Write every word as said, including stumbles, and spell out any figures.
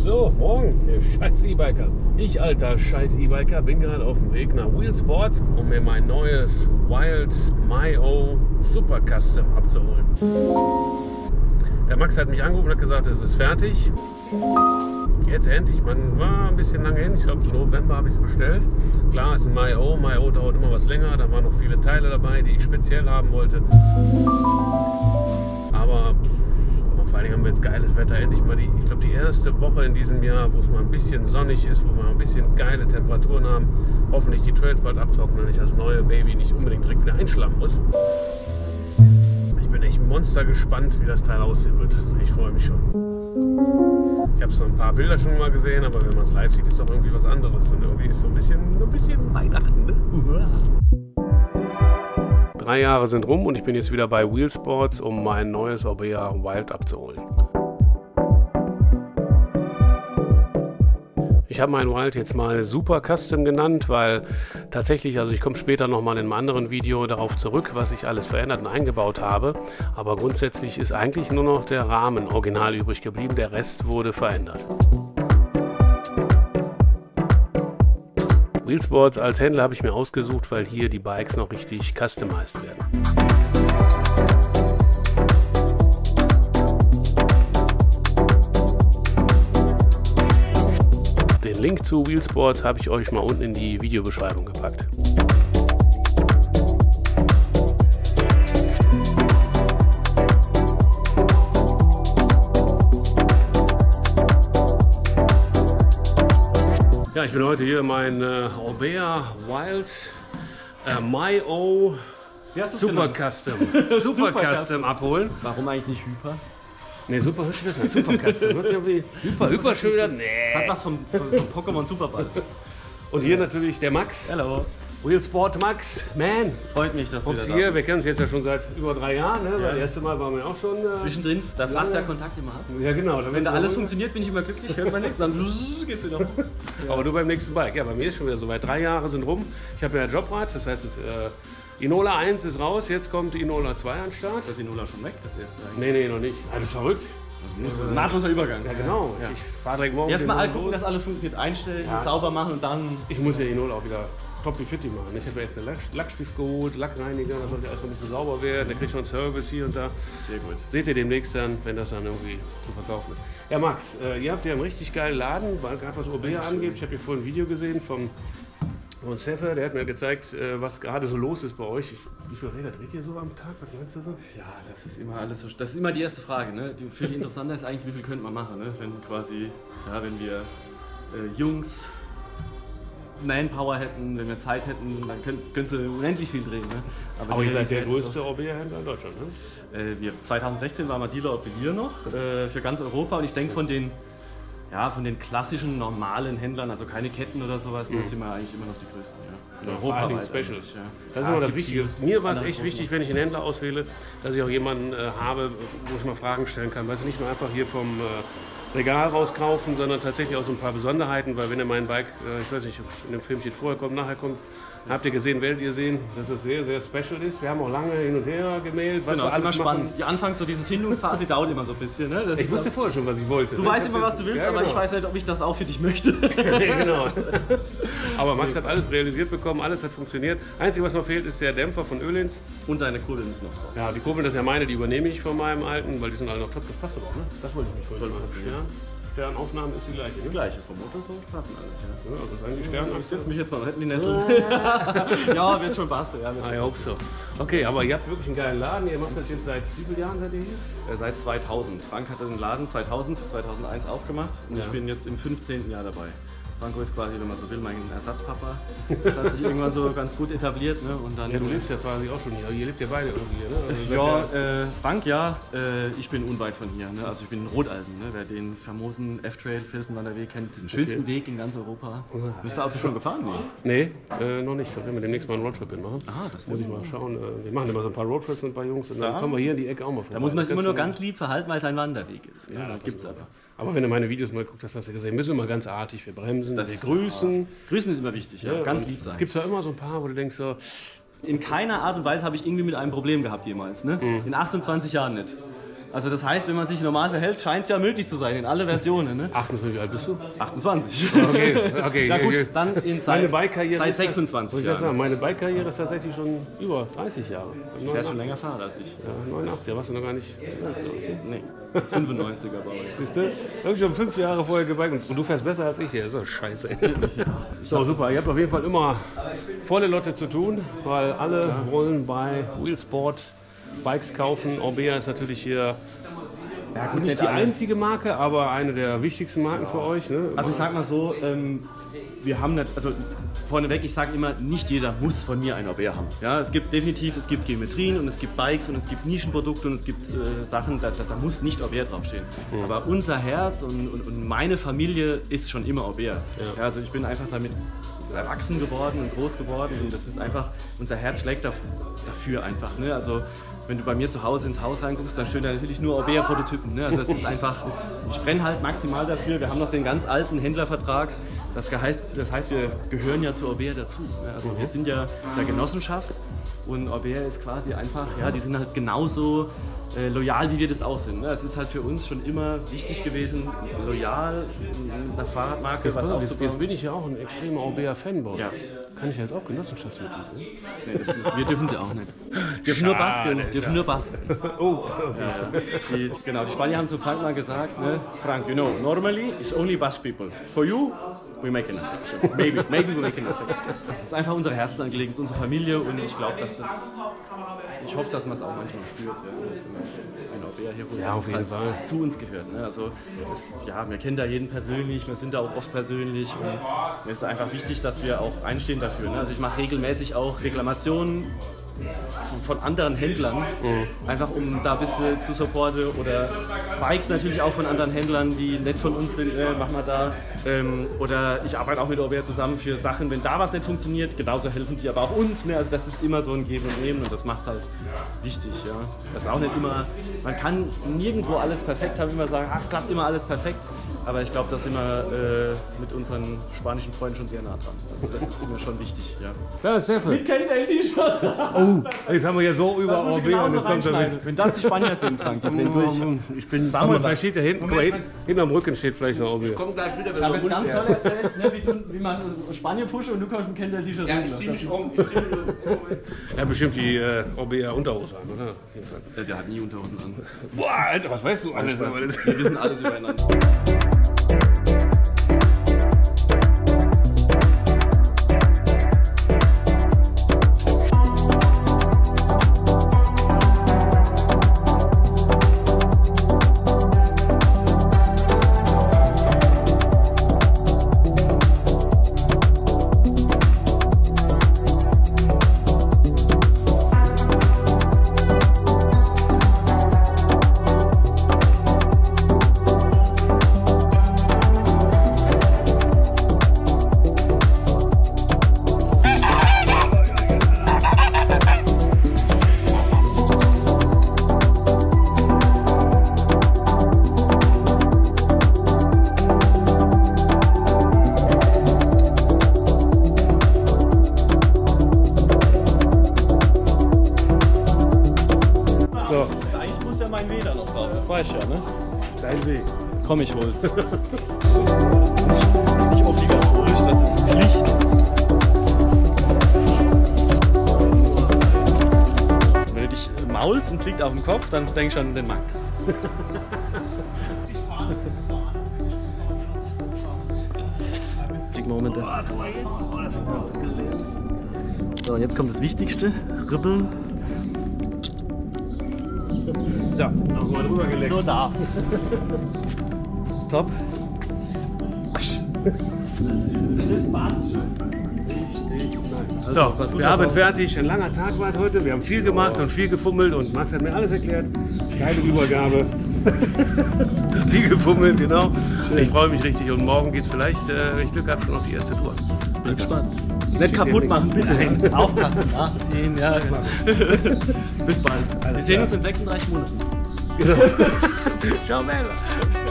So, morgen, ihr scheiß E-Biker. Ich, alter scheiß E-Biker, bin gerade auf dem Weg nach Wheel Sports, um mir mein neues Wild Myo Super Custom abzuholen. Der Max hat mich angerufen und hat gesagt, es ist fertig. Jetzt endlich, man war ein bisschen lange hin, ich glaube im November habe ich es bestellt. Klar, es ist ein Myo, Myo dauert immer was länger, da waren noch viele Teile dabei, die ich speziell haben wollte. Aber vor allen Dingen haben wir jetzt geiles Wetter, endlich mal die, ich glaube die erste Woche in diesem Jahr, wo es mal ein bisschen sonnig ist, wo wir ein bisschen geile Temperaturen haben. Hoffentlich die Trails bald abtrocknen und ich das neue Baby nicht unbedingt direkt wieder einschlagen muss. Ich bin echt monster gespannt, wie das Teil aussehen wird. Ich freue mich schon. Ich habe so ein paar Bilder schon mal gesehen, aber wenn man es live sieht, ist doch irgendwie was anderes. Und irgendwie ist so ein bisschen, so ein bisschen Weihnachten, ne? Drei Jahre sind rum und ich bin jetzt wieder bei Wheel Sports, um mein neues Orbea Wild abzuholen. Ich habe meinen Wild jetzt mal Super Custom genannt, weil tatsächlich, also ich komme später nochmal in einem anderen Video darauf zurück, was ich alles verändert und eingebaut habe. Aber grundsätzlich ist eigentlich nur noch der Rahmen original übrig geblieben, der Rest wurde verändert. Wheel Sports als Händler habe ich mir ausgesucht, weil hier die Bikes noch richtig customized werden. Den Link zu Wheel Sports habe ich euch mal unten in die Videobeschreibung gepackt. Ja, ich bin heute hier mein äh, Orbea Wild äh, Myo Super Custom Super, Super Custom abholen. Warum eigentlich nicht Hyper? Ne, Super hört sich besser an. Super Custom. Hört sich irgendwie Hyper, Hyper schön wieder. Nee. Das hat was vom, vom, vom Pokémon Superball. Und hier natürlich der Max. Hallo. Wheel Sport Max, man. Freut mich, dass du wieder da hier. bist. Wir kennen uns jetzt ja schon seit über drei Jahren. Ne? Ja. Das erste Mal waren wir auch schon. Äh, Zwischendrin, da flacht der Kontakt immer ab. Ja, genau. Wenn da alles funktioniert, bin ich immer glücklich. Hört man nichts, dann geht's wieder. Ja. Aber du beim nächsten Bike. Ja, bei mir ist schon wieder so weit. Drei Jahre sind rum. Ich habe ja ein Jobrad, das heißt, es, äh, Inola eins ist raus, jetzt kommt Inola zwei an den Start. Ist das Inola schon weg, das erste eigentlich? Nee, nee, noch nicht. Alles verrückt. Also nahtloser Übergang. Ja, genau. Ja. Ich fahre direkt morgen. Erstmal alle gucken, dass alles funktioniert. Einstellen, ja. Sauber machen und dann. Ich muss ja Inola auch wieder toppi-fitti machen. Ich habe ja echt einen Lack, Lackstift geholt, Lackreiniger, da sollte alles ein bisschen sauber werden. Der kriegt schon Service hier und da. Sehr gut. Seht ihr demnächst dann, wenn das dann irgendwie zu verkaufen ist. Ja, Max, äh, ihr habt ja einen richtig geilen Laden, gerade was Orbea angeht. Ich habe hier vorhin ein Video gesehen vom Und Seffer, der hat mir gezeigt, was gerade so los ist bei euch. Wie viele Räder dreht ihr so am Tag? Was meinst du so? Ja, das ist immer alles so. Das ist immer die erste Frage. Ne? Die viel interessanter ist eigentlich, wie viel könnte man machen, ne? Wenn quasi, ja, wenn wir äh, Jungs Manpower hätten, wenn wir Zeit hätten, dann könntest du unendlich viel drehen. Ne? Aber, Aber ihr seid der größte Orbea-Händler in Deutschland, ne? Äh, wir, zwanzig sechzehn waren wir Dealer of the Year noch äh, für ganz Europa und ich denke von den Ja, von den klassischen, normalen Händlern, also keine Ketten oder sowas, mhm. da sind wir eigentlich immer noch die größten. Ja. Ja, vor allem Specials. Ja. Das ist immer das Wichtige. Mir war es echt wichtig, wenn ich einen Händler auswähle, dass ich auch jemanden äh, habe, wo ich mal Fragen stellen kann. Weißt du, nicht nur einfach hier vom äh, Regal rauskaufen, sondern tatsächlich auch so ein paar Besonderheiten, weil wenn ihr mein Bike, äh, ich weiß nicht, ob in dem Filmchen vorher kommt, nachher kommt, habt ihr gesehen, werdet ihr sehen, dass es sehr, sehr special ist. Wir haben auch lange hin und her gemailt. Was genau, wir alles ist immer spannend. Machen. Die Anfangs, so diese Findungsphase dauert immer so ein bisschen. Ne? Das ich wusste auch, vorher schon, was ich wollte. Du ne? weißt immer, was du willst, ja, aber genau. Ich weiß nicht, ob ich das auch für dich möchte. Genau. Aber Max hat alles realisiert bekommen, alles hat funktioniert. Einzige, was noch fehlt, ist der Dämpfer von Öhlins. Und deine Kurbeln müssen noch drauf. Ja, die Kurbeln, das ist ja meine, die übernehme ich von meinem alten, weil die sind alle noch top. Das passt aber auch, ne? Das wollte ich nicht vorhin machen. Ja. Sternaufnahme ist die gleiche. Ist die gleiche, vom Motor so passen alles, ja. Ja, also sagen die Sterne. Ich setze mich jetzt mal noch hinten in die Nessel. Ja, wird schon passen. Ja, I hope so. Okay, aber ihr habt wirklich einen geilen Laden. Ihr macht das jetzt seit wie vielen Jahren seid ihr hier? Seit zweitausend. Frank hat den Laden zweitausend, zweitausendeins aufgemacht und ja. Ich bin jetzt im fünfzehnten Jahr dabei. Franco ist quasi, wenn man so will, mein Ersatzpapa. Das hat sich irgendwann so ganz gut etabliert. Ne? Und dann, ja, du lebst ja quasi auch schon hier. Ihr lebt ja beide irgendwie hier, ne? Also ja, äh, Frank, ja. Äh, ich bin unweit von hier. Ne? Also ich bin in Rotalden. Ne? Wer den famosen F-Trail, Filzenwanderweg kennt, den schönsten okay. Weg in ganz Europa. Bist du auch schon gefahren? Nee, nee äh, noch nicht. Da werden wir demnächst mal einen Roadtrip machen. Ah, das muss ich mal schauen. Wir machen immer so ein paar Roadtrips mit ein paar Jungs und dann da? kommen wir hier in die Ecke auch mal vorbei. Da muss man sich immer nur ganz lieb verhalten, weil es ein Wanderweg ist. Ja, ja, gibt's aber. Aber wenn du meine Videos mal guckst, hast du gesehen, müssen wir mal ganz artig, wir bremsen, das wir grüßen. Ja. Grüßen ist immer wichtig, ja, ja ganz lieb sein. Es gibt zwar immer so ein paar, wo du denkst so... In keiner Art und Weise habe ich irgendwie mit einem Problem gehabt jemals, ne? Mhm. In achtundzwanzig Jahren nicht. Also das heißt, wenn man sich normal verhält, scheint es ja möglich zu sein in alle Versionen. Ne? achtundzwanzig, wie alt bist du? achtundzwanzig. Okay, okay. Na gut, dann in meine seit, seit ist sechsundzwanzig ich Jahren. sagen, meine Bike-Karriere ist tatsächlich schon über dreißig Jahre. Du fährst schon länger Fahrer als ich. Ja, neunundachtzig, warst du noch gar nicht. Nee, fünfundneunziger Baujahr. Siehst du? Du hast schon fünf Jahre vorher gebiked und du fährst besser als ich hier. Das ist doch scheiße. So, super. Ihr habt auf jeden Fall immer volle Lotte zu tun, weil alle ja. wollen bei Wheelsport Bikes kaufen. Orbea ist natürlich hier ja, gut, nicht die alle. einzige Marke, aber eine der wichtigsten Marken für euch. Ne? Also ich sag mal so, ähm, wir haben nicht, also vorneweg, ich sage immer, nicht jeder muss von mir ein Orbea haben. Ja, es gibt definitiv, es gibt Geometrien und es gibt Bikes und es gibt Nischenprodukte und es gibt äh, Sachen, da, da, da muss nicht Orbea draufstehen. Mhm. Aber unser Herz und, und, und meine Familie ist schon immer Orbea. Ja. Ja, also ich bin einfach damit erwachsen geworden und groß geworden und das ist einfach, unser Herz schlägt dafür einfach. Ne? Also wenn du bei mir zu Hause ins Haus reinguckst, dann stehen da natürlich nur Orbea-Prototypen. Ne? Also es ist einfach, ich brenne halt maximal dafür. Wir haben noch den ganz alten Händlervertrag. Das heißt, das heißt wir gehören ja zu Orbea dazu. Ne? Also mhm. wir sind ja, ist ja Genossenschaft und Orbea ist quasi einfach, ja, die sind halt genauso äh, loyal, wie wir das auch sind. Ne? Es ist halt für uns schon immer wichtig gewesen, loyal eine Fahrradmarke jetzt was jetzt, aufzubauen. Jetzt bin ich ja auch ein extremer Orbea-Fanboy. Ja. Kann ich jetzt auch Genossenschaftsmitglied sein? Nee, das, wir dürfen sie auch nicht. Wir dürfen nur basken. Dürfen nur basken. Oh, ja, die, genau, die Spanier haben zu Frank mal gesagt, ne? Frank, you know, normally it's only Basque people. For you, we make an exception. Maybe, maybe we make an exception. Das ist einfach unsere Herzensangelegenheit, unsere Familie und ich glaube, dass das, ich hoffe, dass man es auch manchmal spürt, ja, dass wenn ein Orbea hier holt, ja, dass auf es jeden halt Fall zu uns gehört. Ne? Also, das, ja, wir kennen da jeden persönlich, wir sind da auch oft persönlich und mir ist einfach wichtig, dass wir auch einstehen dafür. Ne? Also ich mache regelmäßig auch Reklamationen von anderen Händlern, mhm. einfach um da ein bisschen zu supporten oder Bikes natürlich auch von anderen Händlern, die nicht von uns sind, äh, machen wir da. Ähm, oder ich arbeite auch mit Orbea zusammen für Sachen, wenn da was nicht funktioniert, genauso helfen die aber auch uns. Ne? Also das ist immer so ein Geben und Nehmen und das macht es halt wichtig. Ja? Das ist auch nicht immer, man kann nirgendwo alles perfekt haben, immer sagen, ah, es klappt immer alles perfekt. Aber ich glaube, da sind wir äh, mit unseren spanischen Freunden schon sehr nah dran. Also das ist mir schon wichtig. Ja. Klar, Stefan. Mit Kendall-T-Shirt. Oh, jetzt haben wir ja so über Orbea. Das kommt wenn das die Spanier sind, Frank, dann drehen durch. Ich bin Samuel, vielleicht steht da hinten, guck mal, hinten, hinten am Rücken steht vielleicht noch Orbea. Ich komme gleich wieder. Ich habe jetzt ganz toll erzählt, ne, wie, du, wie man Spanien pushe und du kommst mit Kendall-T-Shirt. Ja, ich ziehe mich um. Ich zieh mich um. Er hat bestimmt die äh, Orbea-Unterhose an, oder? Ja, der hat nie Unterhosen an. Boah, Alter, was weißt du alles? Wir wissen alles übereinander. Komm, ich hol's. Das ist nicht obligatorisch, das ist Pflicht. Wenn du dich maulst und es liegt auf dem Kopf, dann denk schon an den Max. Big Moment. So, und jetzt kommt das Wichtigste: Ribbeln. So, nochmal drüber geleckt. So darf's. Top. Das passt schon. Richtig nice. Also, so, wir haben fertig. Ein langer Tag war es heute. Wir haben viel gemacht und viel gefummelt und Max hat mir alles erklärt. Geile Übergabe. Viel gefummelt, genau. Schön. Ich freue mich richtig und morgen geht es vielleicht, äh, wenn ich Glück habe, schon auf die erste Tour. Bin gespannt. Nicht kaputt machen, bitte. Nein. Aufpassen, nachziehen. Ja. Bis bald. Wir sehen uns in sechsunddreißig Monaten. Ciao, Bella.